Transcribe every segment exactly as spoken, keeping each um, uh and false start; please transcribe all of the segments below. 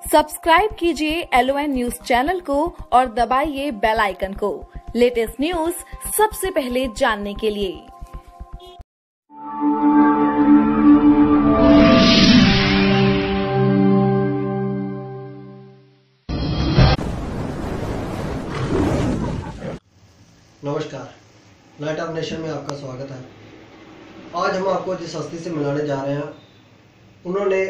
Subscribe कीजिए L O N news channel को और दबाइए बेल आइकन को लेटेस्ट न्यूज सबसे पहले जानने के लिए। नमस्कार, लाइट ऑफ नेशन में आपका स्वागत है। आज हम आपको जिस हस्ती से मिलाने जा रहे हैं, उन्होंने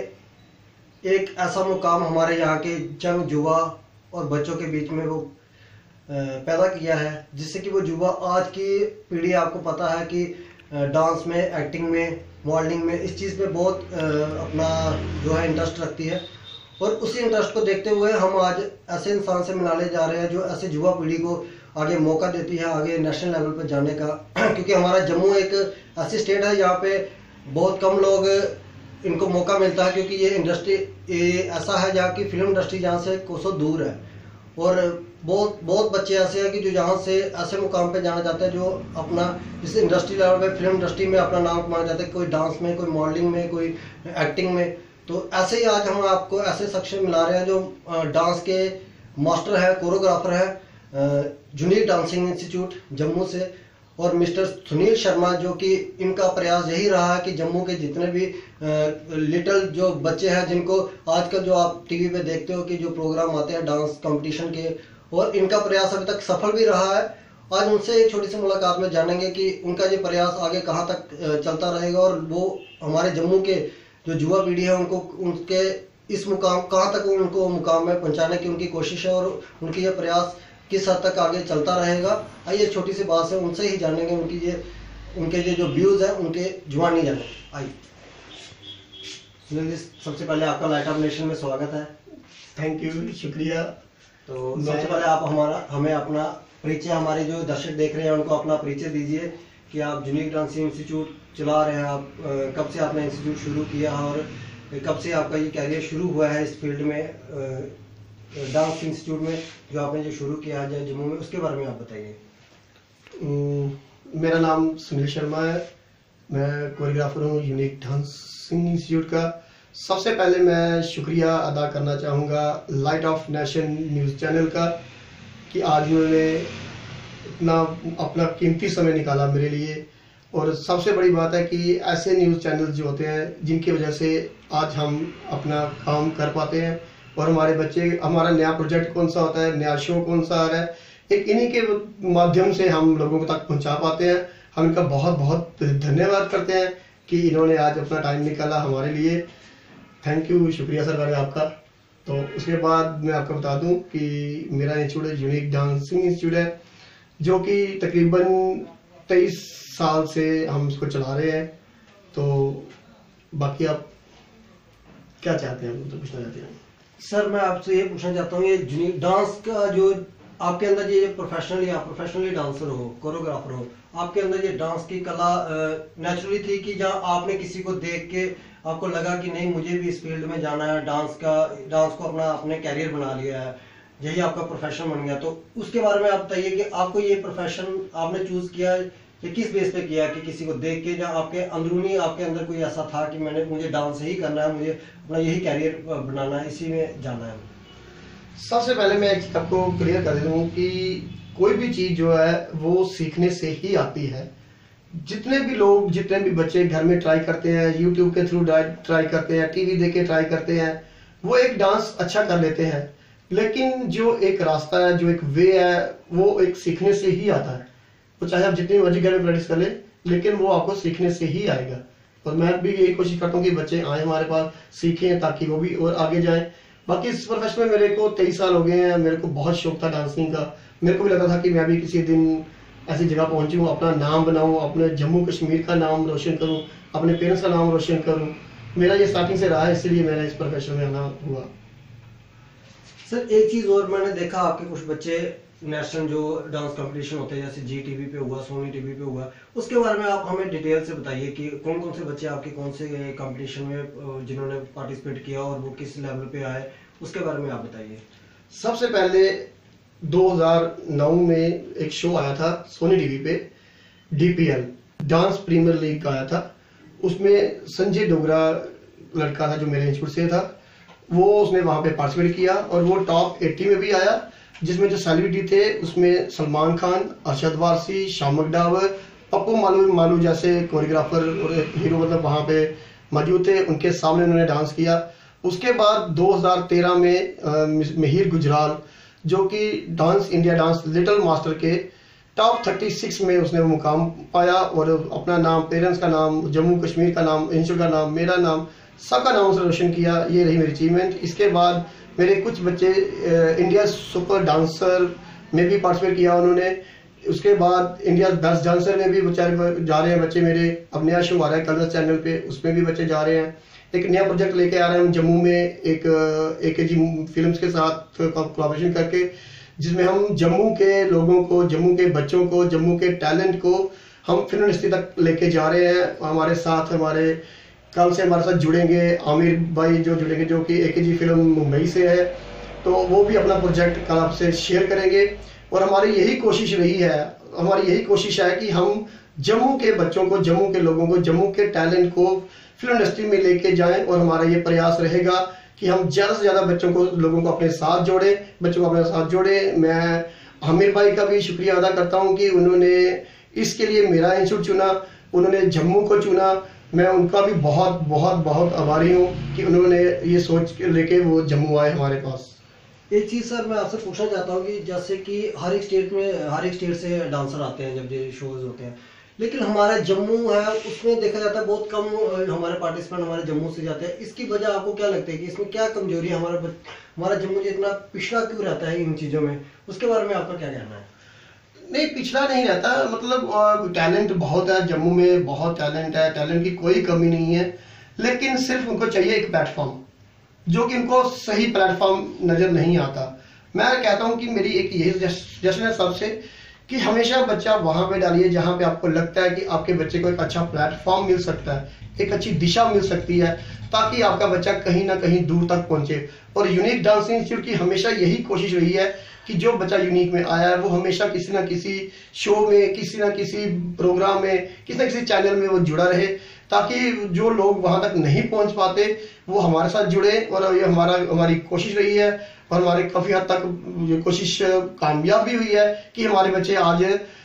एक ऐसा मुकाम हमारे यहाँ के जंग युवा और बच्चों के बीच में वो पैदा किया है, जिससे कि वो युवा आज की पीढ़ी, आपको पता है कि डांस में, एक्टिंग में, मॉडलिंग में, इस चीज़ में बहुत अपना जो है इंटरेस्ट रखती है। और उसी इंटरेस्ट को देखते हुए हम आज ऐसे इंसान से मिलाने जा रहे हैं जो ऐसे युवा पीढ़ी को आगे मौका देती है आगे नेशनल लेवल पर जाने का। क्योंकि हमारा जम्मू एक ऐसी स्टेट है जहाँ पे बहुत कम लोग इनको मौका मिलता है, क्योंकि ये इंडस्ट्री ये ऐसा है जहाँ की फिल्म इंडस्ट्री जहाँ से कोसों दूर है। और बहुत बहुत बच्चे ऐसे हैं कि जो यहाँ से ऐसे मुकाम पे जाना चाहते हैं जो अपना इस इंडस्ट्री लेवल पे, फिल्म इंडस्ट्री में अपना नाम कमाना चाहते हैं, कोई डांस में, कोई मॉडलिंग में, कोई एक्टिंग में। तो ऐसे ही आज हम आपको ऐसे शख्स मिला रहे हैं जो डांस के मास्टर है, कोरियोग्राफर है, जूनियर डांसिंग इंस्टीट्यूट जम्मू से, और मिस्टर सुनील शर्मा, जो कि इनका प्रयास यही रहा है कि जम्मू के जितने भी लिटिल जो बच्चे हैं, जिनको आजकल जो आप टीवी पे देखते हो कि जो प्रोग्राम आते हैं डांस कंपटीशन के, और इनका प्रयास अभी तक सफल भी रहा है। आज उनसे एक छोटी सी मुलाकात में जानेंगे कि उनका ये प्रयास आगे कहाँ तक चलता रहेगा और वो हमारे जम्मू के जो युवा पीढ़ी है उनको उनके इस मुकाम कहाँ तक उनको मुकाम में पहुँचाने की उनकी कोशिश है और उनकी ये प्रयास किस हद तक आगे चलता रहेगा। आइए छोटी सी बात से उनसे ही जानेंगे, उनकी ये उनके ये जो व्यूज हैं उनके जुबानी जाने। आइए सुनील जी, सबसे पहले आपका लाइट ऑफ नेशन में स्वागत है। थैंक यू, शुक्रिया। तो सबसे पहले आप हमारा हमें अपना परिचय, हमारे जो दर्शक देख रहे हैं उनको अपना परिचय दीजिए कि आप जूनियर डांसिंग इंस्टीट्यूट चला रहे हैं, आप कब से आपने इंस्टीट्यूट शुरू किया और कब से आपका ये कैरियर शुरू हुआ है इस फील्ड में, डांस इंस्टीट्यूट में जो आपने जो शुरू किया है जम्मू में, उसके बारे में आप बताइए। मेरा नाम सुनील शर्मा है, मैं कोरियोग्राफर हूँ यूनिक डांसिंग इंस्टीट्यूट का। सबसे पहले मैं शुक्रिया अदा करना चाहूँगा Light of Nation news channel का कि आज उन्होंने इतना अपना कीमती समय निकाला मेरे लिए। और सबसे बड़ी बात है कि ऐसे न्यूज़ चैनल जो होते हैं जिनकी वजह से आज हम अपना काम कर पाते हैं और हमारे बच्चे, हमारा नया प्रोजेक्ट कौन सा होता है, नया शो कौन सा आ रहा है, एक इन्हीं के माध्यम से हम लोगों तक पहुंचा पाते हैं। हम इनका बहुत बहुत धन्यवाद करते हैं कि इन्होंने आज अपना टाइम निकाला हमारे लिए। थैंक यू, शुक्रिया सर भाई आपका। तो उसके बाद मैं आपको बता दूं कि मेरा इंस्टीट्यूट यूनिक डांसिंग इंस्टीट्यूट है, जो कि तकरीबन तेईस साल से हम इसको चला रहे हैं। तो बाकी आप क्या चाहते हैं, तो पूछना चाहते हैं? सर मैं आपसे ये पूछना चाहता हूँ, ये डांस का जो आपके अंदर ये प्रोफेशनली आप प्रोफेशनली डांसर हो, कोरियोग्राफर हो, आपके अंदर ये डांस की कला नेचुरली थी कि जहाँ आपने किसी को देख के आपको लगा कि नहीं मुझे भी इस फील्ड में जाना है, डांस का डांस को अपना अपने कैरियर बना लिया है, यही आपका प्रोफेशन बन गया। तो उसके बारे में आप बताइए कि आपको ये प्रोफेशन आपने चूज किया ये किस बेस पे किया, कि किसी को देख के, जहाँ आपके अंदरूनी आपके अंदर कोई ऐसा था कि मैंने मुझे डांस ही करना है, मुझे अपना यही कैरियर बनाना है, इसी में जाना है? सबसे पहले मैं एक चीज आपको क्लियर कर देता हूँ कि कोई भी चीज जो है वो सीखने से ही आती है। जितने भी लोग, जितने भी बच्चे घर में ट्राई करते हैं, यूट्यूब के थ्रू ट्राई करते हैं, टीवी देख के ट्राई करते हैं, वो एक डांस अच्छा कर लेते हैं, लेकिन जो एक रास्ता है, जो एक वे है, वो एक सीखने से ही आता है। तो चाहे आप जितनी मर्जी घर में प्रैक्टिस कर ले, लेकिन वो आपको सीखने से ही आएगा। और मैं भी यही कोशिश करता हूँ कि बच्चे आए हमारे पास, सीखें, ताकि वो भी और आगे जाएं। बाकी इस प्रोफेशन में मेरे को तेईस साल हो गए हैं। मेरे को बहुत शौक था डांसिंग का। मेरे को भी लगता था कि मैं भी किसी दिन ऐसी जगह पहुंचूं, अपना नाम बनाऊं, अपने जम्मू कश्मीर का नाम रोशन करूं, अपने पेरेंट्स का नाम रोशन करूं। मेरा ये स्टार्टिंग से रहा है, इसलिए मैंने इस प्रोफेशन में आना हुआ। सर एक चीज और मैंने देखा, आपके कुछ बच्चे नेशनल जो डांस कंपटीशन होते हैं जैसे जी टीवी पे हुआ, सोनी टीवी पे हुआ, उसके बारे में आप हमें डिटेल से बताइए कि कौन कौन से बच्चे आपके कौन से कंपटीशन में जिन्होंने पार्टिसिपेट किया और वो किस लेवल पे आए, उसके बारे में आप बताइए। सबसे पहले दो हज़ार नौ में एक शो आया था सोनी टीवी पे, D P L Dance Premier League का आया था। उसमें संजय डोगरा लड़का था जो मेरे इंस्टीट्यूट से था, वो उसने वहां पे पार्टिसिपेट किया और वो टॉप अस्सी में भी आया, जिसमें जो सेलिब्रिटी थे उसमें सलमान खान, अरशद वारसी, शाम डावर, पप्पू मालू मालू जैसे कोरियोग्राफर और हीरो मतलब वहां पे मौजूद थे, उनके सामने उन्होंने डांस किया। उसके बाद दो हज़ार तेरह में मिहिर गुजराल जो कि Dance India Dance Little Master के टॉप छत्तीस में उसने वो मुकाम पाया और अपना नाम, पेरेंट्स का नाम, जम्मू कश्मीर का नाम, इंस्टीट्यूट का नाम, मेरा नाम, सबका नाम उसने रोशन किया। ये रही मेरी अचीवमेंट। इसके बाद मेरे कुछ बच्चे इंडिया सुपर डांसर में भी पार्टिसिपेट किया उन्होंने। उसके बाद इंडिया बेस्ट डांसर में भी बेचारे जा रहे हैं बच्चे मेरे। अब नया शो आ रहा है कलर्स चैनल पे, उसमें भी बच्चे जा रहे हैं। एक नया प्रोजेक्ट लेके आ रहे हैं हम जम्मू में एक एक जी फिल्म्स के साथ कोलैबोरेशन करके, जिसमें हम जम्मू के लोगों को, जम्मू के बच्चों को, जम्मू के टैलेंट को हम फिल्म इंडस्ट्री तक लेके जा रहे हैं। हमारे साथ हमारे कल से हमारे साथ जुड़ेंगे आमिर भाई जो जुड़ेंगे, जो कि एक जी फिल्म मुंबई से है, तो वो भी अपना प्रोजेक्ट कल आपसे शेयर करेंगे। और हमारी यही कोशिश रही है, हमारी यही कोशिश है कि हम जम्मू के बच्चों को, जम्मू के लोगों को, जम्मू के टैलेंट को फिल्म इंडस्ट्री में लेके जाएं। और हमारा ये प्रयास रहेगा कि हम ज्यादा से ज्यादा बच्चों को, लोगों को अपने साथ जोड़े, बच्चों को अपने साथ जोड़े। मैं आमिर भाई का भी शुक्रिया अदा करता हूं कि उन्होंने इसके लिए मेरा इंस्टीट्यूट चुना, उन्होंने जम्मू को चुना। मैं उनका भी बहुत बहुत बहुत आभारी हूँ कि उन्होंने ये सोच लेके वो जम्मू आए हमारे पास। एक चीज सर मैं आपसे पूछना चाहता हूँ कि जैसे कि हर एक स्टेट में, हर एक स्टेट से डांसर आते हैं जब ये शोज होते हैं, लेकिन हमारा जम्मू है उसमें देखा जाता है बहुत कम हमारे पार्टिसिपेंट हमारे जम्मू से जाते हैं। इसकी वजह आपको क्या लगता है कि इसमें क्या कमजोरी है? हमारा हमारा जम्मू जो इतना पिछड़ा क्यों रहता है इन चीजों में, उसके बारे में आपका क्या कहना है? नहीं, पिछड़ा नहीं रहता, मतलब टैलेंट बहुत है जम्मू में, बहुत टैलेंट है, टैलेंट की कोई कमी नहीं है, लेकिन सिर्फ उनको चाहिए एक प्लेटफॉर्म, जो कि उनको सही प्लेटफॉर्म नजर नहीं आता। मैं कहता हूं कि मेरी एक यही सजेशन है सबसे कि हमेशा बच्चा वहां पे डालिए जहां पे आपको लगता है कि आपके बच्चे को एक अच्छा प्लेटफॉर्म मिल सकता है, एक अच्छी दिशा मिल सकती है, ताकि आपका बच्चा कहीं ना कहीं दूर तक पहुंचे। और यूनिक डांसिंग इंस्टीट्यूट की हमेशा यही कोशिश रही है कि जो बच्चा यूनिक में आया है वो हमेशा किसी ना किसी शो में, किसी ना किसी प्रोग्राम में, किसी ना किसी चैनल में वो जुड़ा रहे, ताकि जो लोग वहां तक नहीं पहुंच पाते वो हमारे साथ जुड़े। और ये हमारा हमारी कोशिश रही है और हमारी काफी हद तक ये कोशिश कामयाब भी हुई है कि हमारे बच्चे आज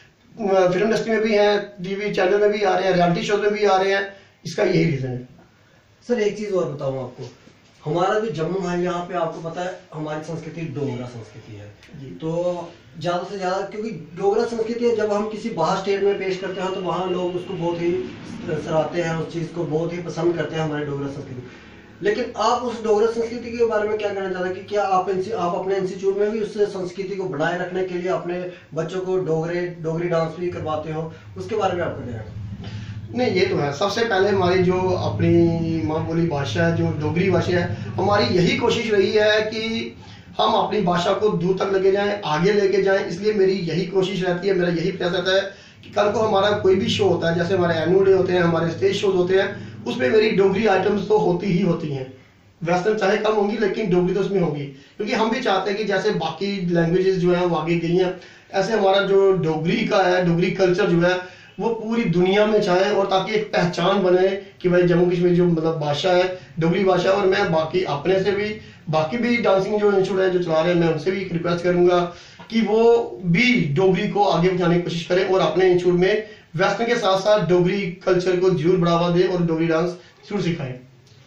फिल्म इंडस्ट्री में भी हैं, टीवी चैनल में भी आ रहे हैं, रियलिटी शो में भी आ रहे हैं। इसका यही रीजन है। सर एक चीज और बताऊं आपको, हमारा जो जम्मू है यहाँ पे आपको पता है हमारी संस्कृति डोगरा संस्कृति है, तो ज्यादा से ज्यादा क्योंकि डोगरा संस्कृति है, जब हम किसी बाहर स्टेट में पेश करते हैं तो वहाँ लोग उसको बहुत ही सराहते हैं, उस चीज को बहुत ही पसंद करते हैं हमारी डोगरा संस्कृति। लेकिन आप उस डोगरा संस्कृति के बारे में क्या कहना चाहते हैं कि क्या आप आप अपने इंस्टीट्यूट में भी उस संस्कृति को बनाए रखने के लिए अपने बच्चों को डोगरे डोगरी डांस भी करवाते हो, उसके बारे में आपका क्या है? नहीं, ये तो है। सबसे पहले हमारी जो अपनी माँ बोली भाषा है, जो डोगरी भाषा है, हमारी यही कोशिश रही है कि हम अपनी भाषा को दूर तक लेके जाएं, आगे लेके जाएं। इसलिए मेरी यही कोशिश रहती है, मेरा यही प्रयास रहता है कि कल को हमारा कोई भी शो होता है, जैसे हमारे एनुअल डे होते हैं, हमारे स्टेज शोज होते हैं, उसमें मेरी डोगरी आइटम्स तो होती ही होती हैं। वेस्टर्न चाहे कम होंगी लेकिन डोगरी तो उसमें होगी, क्योंकि हम भी चाहते हैं कि जैसे बाकी लैंग्वेजेस जो है वो आगे गई हैं, ऐसे हमारा जो डोगरी का है, डोगरी कल्चर जो है वो पूरी दुनिया में चाहे, और ताकि एक पहचान बने कि भाई जम्मू कश्मीर जो मतलब भाषा है डोगरी भाषा। और मैं बाकी अपने से भी, बाकी भी डांसिंग जो इंस्टीट्यूट है जो चला रहे हैं, मैं उनसे भी एक रिक्वेस्ट करूंगा कि वो भी डोगरी को आगे बढ़ाने की कोशिश करें और अपने इंस्टीट्यूट में वेस्टर्न के साथ साथ डोगरी कल्चर को जरूर बढ़ावा दें और डोगरी डांस जरूर सिखाएं।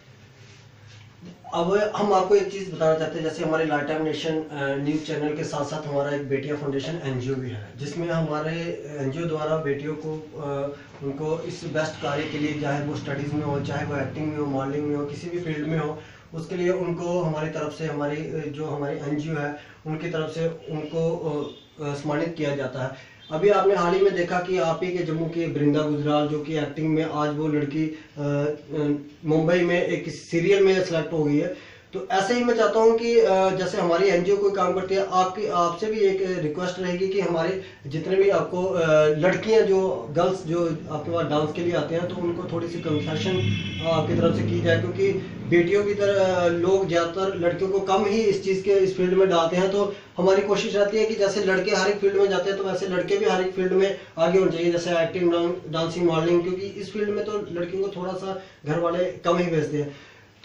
अब हम आपको एक चीज बताना चाहते हैं, जैसे हमारे Light of Nation news channel के साथ साथ हमारा एक बेटियां फाउंडेशन एनजीओ भी है, जिसमें हमारे एनजीओ द्वारा बेटियों को आ, उनको इस बेस्ट कार्य के लिए, चाहे वो स्टडीज में हो, चाहे वो एक्टिंग में हो, मॉडलिंग में हो, किसी भी फील्ड में हो, उसके लिए उनको हमारी तरफ से, हमारी जो हमारी एनजीओ है उनकी तरफ से उनको सम्मानित किया जाता है। अभी आपने हाल ही में देखा कि आप ही के जम्मू की वृंदा गुजराल जो कि एक्टिंग में आज वो लड़की मुंबई में एक सीरियल में सेलेक्ट हो गई है। तो ऐसे ही मैं चाहता हूं कि जैसे हमारी एनजीओ कोई काम करती है, आपकी आपसे भी एक रिक्वेस्ट रहेगी कि हमारे जितने भी आपको लड़कियां जो गर्ल्स जो आपके पास डांस के लिए आते हैं, तो उनको थोड़ी सी कंसेशन आपकी तरफ से की जाए, क्योंकि बेटियों की तरह लोग ज्यादातर लड़कियों को कम ही इस चीज के इस फील्ड में डालते हैं। तो हमारी कोशिश रहती है कि जैसे लड़के हर एक फील्ड में जाते हैं तो वैसे लड़के भी हर एक फील्ड में आगे होने चाहिए, जैसे एक्टिंग, डांसिंग, मॉडलिंग, क्योंकि इस फील्ड में तो लड़कियों को थोड़ा सा घर वाले कम ही भेजते हैं।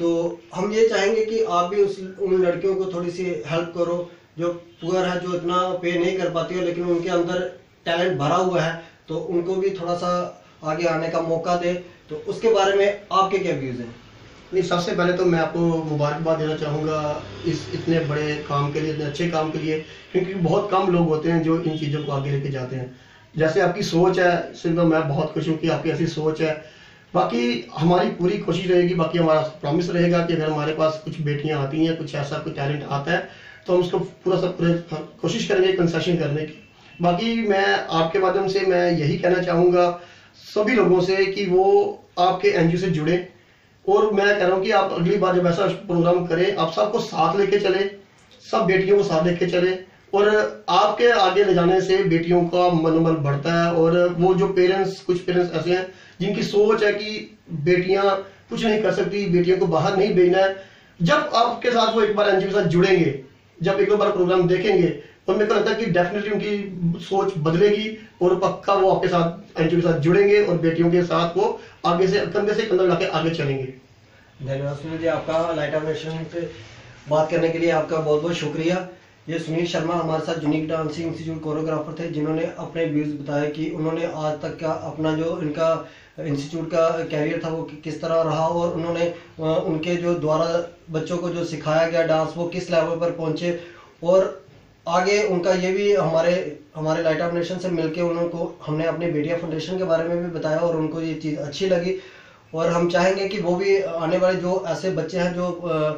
तो हम ये चाहेंगे कि आप भी उस उन लड़कियों को थोड़ी सी हेल्प करो जो पुअर है, जो इतना पे नहीं कर पाती हो लेकिन उनके अंदर टैलेंट भरा हुआ है, तो उनको भी थोड़ा सा आगे आने का मौका दे। तो उसके बारे में आपके क्या व्यूज हैं? नहीं, सबसे पहले तो मैं आपको मुबारकबाद देना चाहूँगा इस इतने बड़े काम के लिए, इतने अच्छे काम के लिए, क्योंकि बहुत कम लोग होते हैं जो इन चीज़ों को आगे लेके जाते हैं। जैसे आपकी सोच है, इससे तो मैं बहुत खुश हूँ कि आपकी ऐसी सोच है। बाकी हमारी पूरी कोशिश रहेगी, बाकी हमारा प्रॉमिस रहेगा कि अगर हमारे पास कुछ बेटियां आती हैं, कुछ ऐसा कोई टैलेंट आता है, तो हम उसको पूरा सब पूरे कोशिश करेंगे कंसेशन करने की। बाकी मैं आपके माध्यम से मैं यही कहना चाहूँगा सभी लोगों से कि वो आपके एनजीओ से जुड़े, और मैं कह रहा हूँ कि आप अगली बार जब ऐसा प्रोग्राम करें, आप सबको साथ लेके चले, सब बेटियों को साथ लेके चले, और आपके आगे ले जाने से बेटियों का मनोबल बढ़ता है। और वो जो पेरेंट्स, कुछ पेरेंट्स ऐसे हैं जिनकी सोच है कि बेटियां कुछ नहीं कर सकती, बेटियों को बाहर नहीं भेजना है, जब आपके साथ वो एक बार एनजीओ के साथ जुड़ेंगे, जब एक दो बार प्रोग्राम देखेंगे, तो मेरे को लगता है कि डेफिनेटली उनकी सोच बदलेगी और पक्का वो आपके साथ एनजीओ के साथ जुड़ेंगे और बेटियों के साथ वो आगे से कंधे से कंधा मिलाकर आगे चलेंगे। धन्यवाद सुनील जी, आपका लाइट ऑफ नेशन से बात करने के लिए आपका बहुत बहुत शुक्रिया। ये सुनील शर्मा हमारे साथ यूनिक डांसिंग इंस्टीट्यूट कोरियोग्राफर थे, जिन्होंने अपने व्यूज बताए कि उन्होंने आज तक का अपना जो इनका इंस्टीट्यूट का कैरियर था वो किस तरह रहा, और उन्होंने उनके जो द्वारा बच्चों को जो सिखाया गया डांस वो किस लेवल पर पहुंचे, और आगे उनका ये भी हमारे हमारे लाइट ऑफ नेशन से मिलके उनको हमने अपनी बेटिया फाउंडेशन के बारे में भी बताया और उनको ये चीज़ अच्छी लगी। और हम चाहेंगे कि वो भी आने वाले जो ऐसे बच्चे हैं जो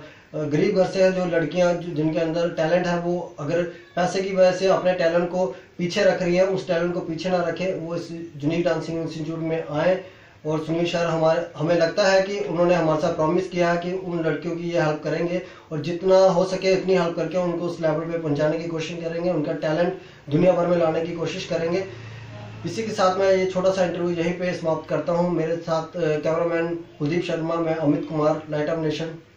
गरीब घर से हैं, जो लड़कियां जिनके अंदर टैलेंट है, वो अगर पैसे की वजह से अपने टैलेंट को पीछे रख रही है, उस टैलेंट को पीछे ना रखें, वो इस यूनिक डांसिंग इंस्टीट्यूट में आए। और सुनील सर हमारे हमें लगता है कि उन्होंने हमारे साथ प्रॉमिस किया है कि उन लड़कियों की ये हेल्प करेंगे और जितना हो सके इतनी हेल्प करके उनको उस लेवल पे पहुंचाने की कोशिश करेंगे, उनका टैलेंट दुनिया भर में लाने की कोशिश करेंगे। इसी के साथ मैं ये छोटा सा इंटरव्यू यहीं पे समाप्त करता हूँ। मेरे साथ कैमरामैन कुलदीप शर्मा, मैं Amit Kumar, Light of nation.